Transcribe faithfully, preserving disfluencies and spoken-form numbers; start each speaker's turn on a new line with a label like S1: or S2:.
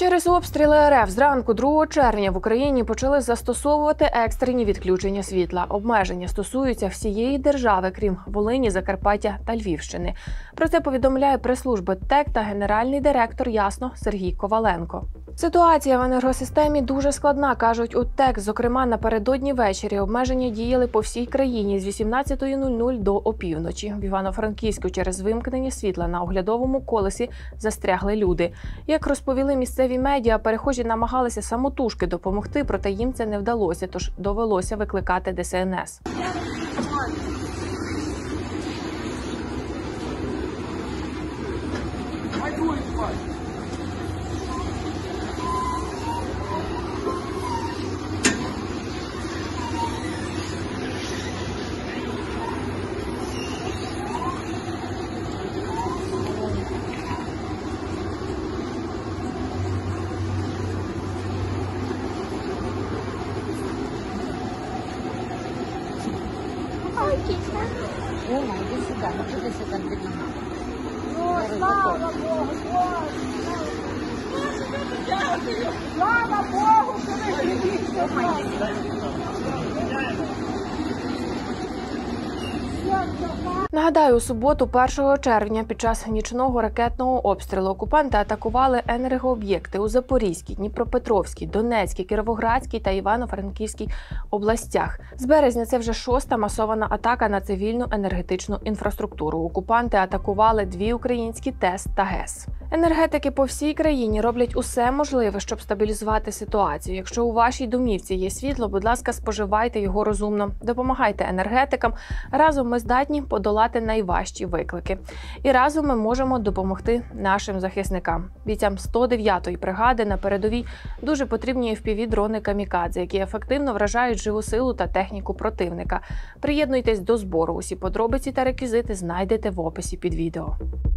S1: Через обстріли РФ зранку другого червня в Україні почали застосовувати екстрені відключення світла. Обмеження стосуються всієї держави, крім Волині, Закарпаття та Львівщини. Про це повідомляє прес-служба ТЕК та генеральний директор Ясно Сергій Коваленко. Ситуація в енергосистемі дуже складна, кажуть у ТЕК. Зокрема, напередодні ввечері обмеження діяли по всій країні з вісімнадцятої нуль нуль до опівночі. В Івано-Франківську через вимкнення світла на оглядовому колесі застрягли люди. Як розповіли місцеві медіа, перехожі намагалися самотужки допомогти, проте їм це не вдалося, тож довелося викликати Де Ес Ен Ес.
S2: Оля, иди сюда, ну что ты сюда придумала?
S3: Ну, слава Богу, Боже! Слава Богу, що ви живіться!
S1: Нагадаю, у суботу, першого червня, під час нічного ракетного обстрілу окупанти атакували енергооб'єкти у Запорізькій, Дніпропетровській, Донецькій, Кіровоградській та Івано-Франківській областях. З березня це вже шоста масована атака на цивільну енергетичну інфраструктуру. Окупанти атакували дві українські ТЕС та ГЕС. Енергетики по всій країні роблять усе можливе, щоб стабілізувати ситуацію. Якщо у вашій домівці є світло, будь ласка, споживайте його розумно. Допомагайте енергетикам. Разом ми здатні подолати найважчі виклики. І разом ми можемо допомогти нашим захисникам. Бійцям сто дев'ятої бригади на передовій дуже потрібні еф пі ві-дрони «Камікадзе», які ефективно вражають живу силу та техніку противника. Приєднуйтесь до збору. Усі подробиці та реквізити знайдете в описі під відео.